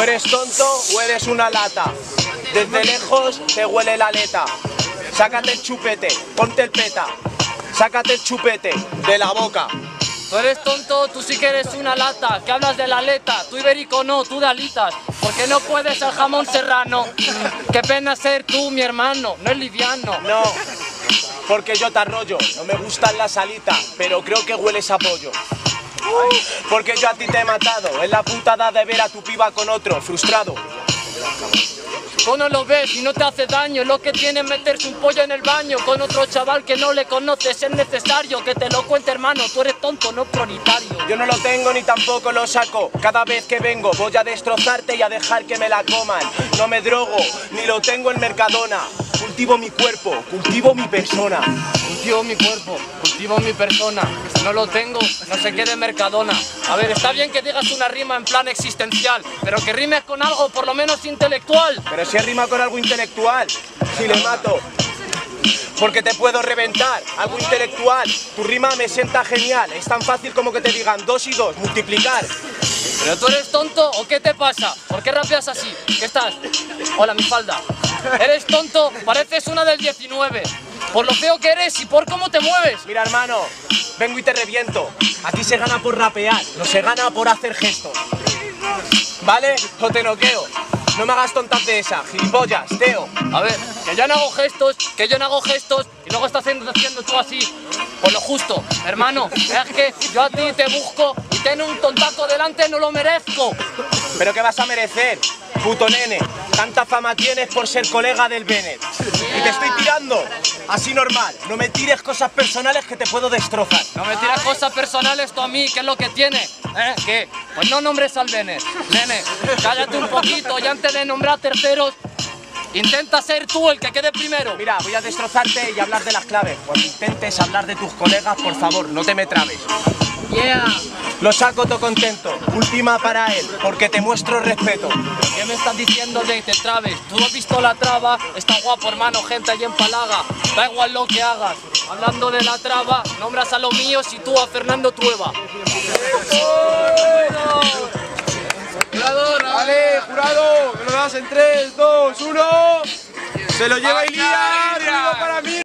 eres tonto o eres una lata? Desde lejos te huele la aleta. Sácate el chupete, ponte el peta. Sácate el chupete de la boca. Tú eres tonto, tú sí que eres una lata, que hablas de la aleta, tú ibérico no, tú de alitas, porque no puedes el jamón serrano. Qué pena ser tú mi hermano, no es liviano. No, porque yo te arrollo, no me gustan las alitas, pero creo que hueles a pollo. Porque yo a ti te he matado, es la putada de ver a tu piba con otro, frustrado. Tú no lo ves y no te hace daño, lo que tiene es meterse un pollo en el baño con otro chaval que no le conoces, es necesario que te lo cuente hermano, tú eres tonto, no prioritario. Yo no lo tengo ni tampoco lo saco, cada vez que vengo voy a destrozarte y a dejar que me la coman. No me drogo, ni lo tengo en Mercadona, cultivo mi cuerpo, cultivo mi persona. Cultivo mi cuerpo, cultivo mi persona, si no lo tengo, no se quede Mercadona. A ver, está bien que digas una rima en plan existencial, pero que rimes con algo por lo menos intelectual. Pero si rima con algo intelectual, si le mato, porque te puedo reventar, algo intelectual, tu rima me sienta genial, es tan fácil como que te digan 2 y 2, multiplicar. ¿Pero tú eres tonto o qué te pasa? ¿Por qué rapeas así? ¿Qué estás? Hola, mi falda. ¿Eres tonto? Pareces una del 19. Por lo feo que eres y por cómo te mueves. Mira, hermano, vengo y te reviento. Aquí se gana por rapear, no se gana por hacer gestos. ¿Vale? O te noqueo. No me hagas tontas de esa, gilipollas, Teo. A ver, que yo no hago gestos, y luego estás haciendo tú así. Por lo justo, hermano, es que yo a ti te busco y tener un tontaco delante no lo merezco. ¿Pero qué vas a merecer, puto nene? Tanta fama tienes por ser colega del Bennett. Y te estoy tirando, así normal. No me tires cosas personales que te puedo destrozar. No me tires cosas personales tú a mí, ¿qué es lo que tiene? ¿Qué? Pues no nombres al Bennett. Nene, cállate un poquito y antes de nombrar terceros, intenta ser tú el que quede primero. Mira, voy a destrozarte y hablar de las claves. Cuando intentes hablar de tus colegas, por favor, no te me trabes. Yeah. Lo saco todo contento, última para él, porque te muestro respeto. ¿Qué me estás diciendo de que te trabes? ¿Tú has visto la traba? Está guapo, hermano, gente allí en Palaga. Da igual lo que hagas. Hablando de la traba, nombras a los míos y tú a Fernando Trueba. Jurado, vale, jurado, me lo das en 3, 2, 1. Se lo lleva Ilía, ruido para mí.